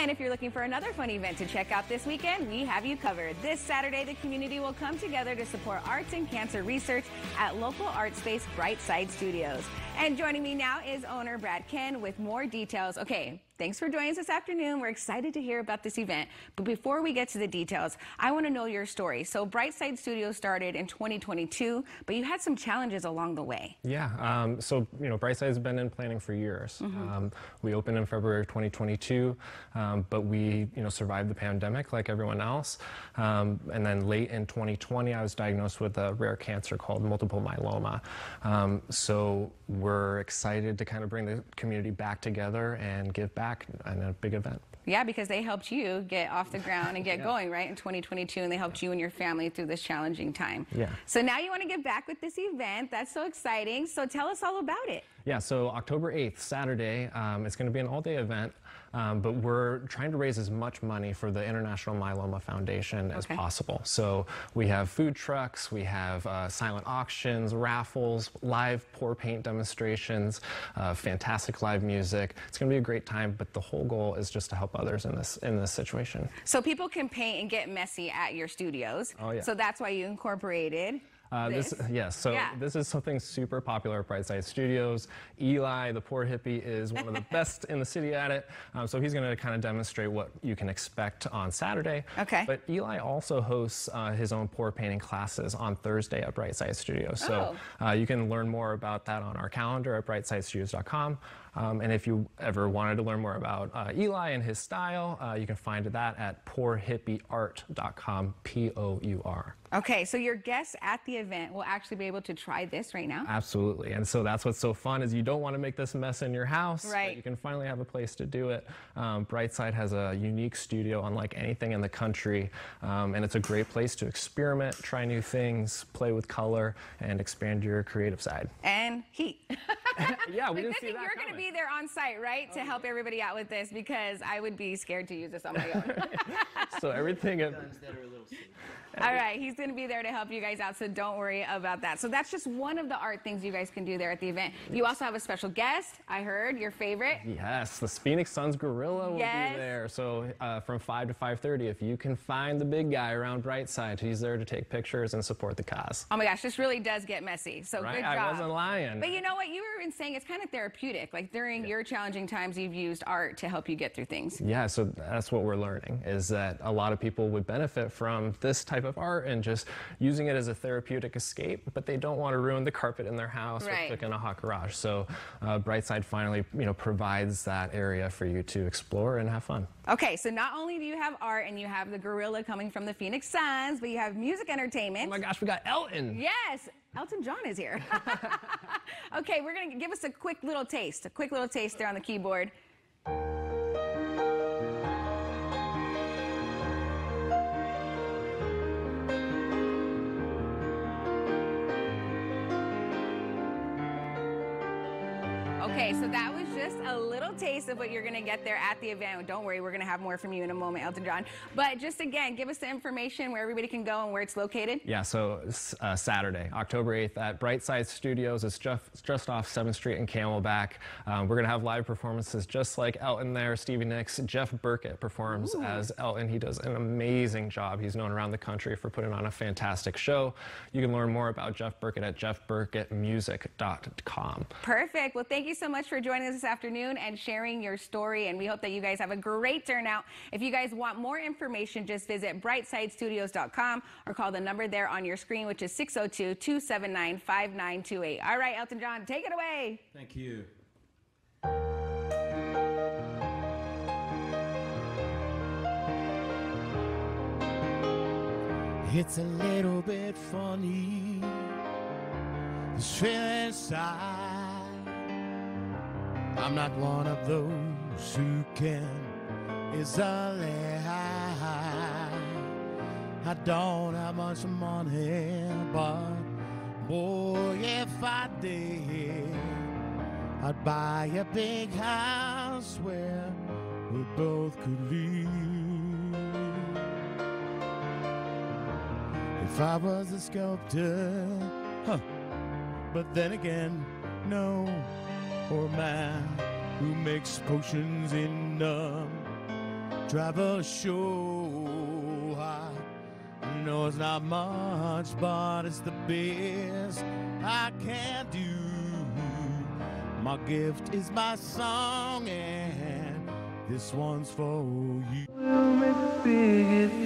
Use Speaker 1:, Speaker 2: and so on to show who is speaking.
Speaker 1: And if you're looking for another fun event to check out this weekend, we have you covered. This Saturday, the community will come together to support arts and cancer research at local art space Brightside Studios. And joining me now is owner Brad Ken with more details. Okay, thanks for joining us this afternoon. We're excited to hear about this event. But before we get to the details, I want to know your story. So Brightside Studios started in 2022, but you had some challenges along the way.
Speaker 2: Yeah, Brightside's been in planning for years. We opened in February of 2022, but we, survived the pandemic like everyone else. And then late in 2020, I was diagnosed with a rare cancer called multiple myeloma. So we're excited to kind of bring the community back together and give back in a big event.
Speaker 1: Yeah, because they helped you get off the ground and get going, right, in 2022, and they helped you and your family through this challenging time.
Speaker 2: Yeah.
Speaker 1: So now you want to get back with this event. That's so exciting. So tell us all about it.
Speaker 2: Yeah, so October 8th, Saturday, it's going to be an all-day event, but we're trying to raise as much money for the International Myeloma Foundation as possible. So we have food trucks, we have silent auctions, raffles, live pour paint demonstrations, fantastic live music. It's going to be a great time, but the whole goal is just to help others in this situation.
Speaker 1: So people can paint and get messy at your studios.
Speaker 2: Oh, yeah.
Speaker 1: So that's why you incorporated this
Speaker 2: is something super popular at Brightside Studios. Eli, the poor hippie, is one of the best in the city at it. So he's going to kind of demonstrate what you can expect on Saturday.
Speaker 1: Okay.
Speaker 2: But Eli also hosts his own pour painting classes on Thursday at Brightside Studios. So you can learn more about that on our calendar at brightsidestudios.com. And if you ever wanted to learn more about Eli and his style, you can find that at pourhippieart.com, P-O-U-R.
Speaker 1: Okay, so your guests at the event will actually be able to try this right now?
Speaker 2: Absolutely. And so that's what's so fun is you don't want to make this mess in your house.
Speaker 1: Right.
Speaker 2: But you can finally have a place to do it. Brightside has a unique studio unlike anything in the country. And it's a great place to experiment, try new things, play with color, and expand your creative side.
Speaker 1: And heat.
Speaker 2: Yeah, we didn't see that
Speaker 1: You're going to be there on site, right, to help everybody out with this, because I would be scared to use this on my own.
Speaker 2: So everything...
Speaker 1: All right, he's going to be there to help you guys out, so don't worry about that. So that's just one of the art things you guys can do there at the event. You also have a special guest, I heard, your favorite.
Speaker 2: Yes, the Phoenix Suns Gorilla will be there. So from 5 to 5:30, if you can find the big guy around Brightside, he's there to take pictures and support the cause.
Speaker 1: Oh my gosh, this really does get messy, so
Speaker 2: right?
Speaker 1: Good job.
Speaker 2: I wasn't lying.
Speaker 1: But you know what, you were saying it's kind of therapeutic. Like during your challenging times, you've used art to help you get through things.
Speaker 2: Yeah, so that's what we're learning, is that a lot of people would benefit from this type of art and just using it as a therapeutic escape, but they don't want to ruin the carpet in their house or cook in a hot garage. So Brightside finally, provides that area for you to explore and have fun.
Speaker 1: Okay, so not only do you have art and you have the gorilla coming from the Phoenix Suns, but you have music entertainment.
Speaker 2: Oh my gosh, we got Elton.
Speaker 1: Yes, Elton John is here. Okay, we're going to give us a quick little taste there on the keyboard. Okay, so that was just a little taste of what you're going to get there at the event. Don't worry, we're going to have more from you in a moment, Elton John. But just again, give us the information where everybody can go and where it's located.
Speaker 2: Yeah, so Saturday, October 8th at Brightside Studios. It's just off 7th Street in Camelback. We're going to have live performances just like Elton there, Stevie Nicks. Jeff Burkett performs as Elton. He does an amazing job. He's known around the country for putting on a fantastic show. You can learn more about Jeff Burkett at jeffburkettmusic.com.
Speaker 1: Perfect. Well, thank you so much for joining us this afternoon and sharing your story, and we hope that you guys have a great turnout. If you guys want more information, just visit brightsidestudios.com or call the number there on your screen, which is 602-279-5928. All right, Elton John, take it away.
Speaker 3: Thank you. It's a little bit funny, this feeling inside. I'm not one of those who can easily hide. I don't have much money, but boy, if I did, I'd buy a big house where we both could live. If I was a sculptor, but then again, no, or a man who makes potions in drive a show. I know it's not much, but it's the best I can do. My gift is my song, and this one's for you.
Speaker 4: We'll make a big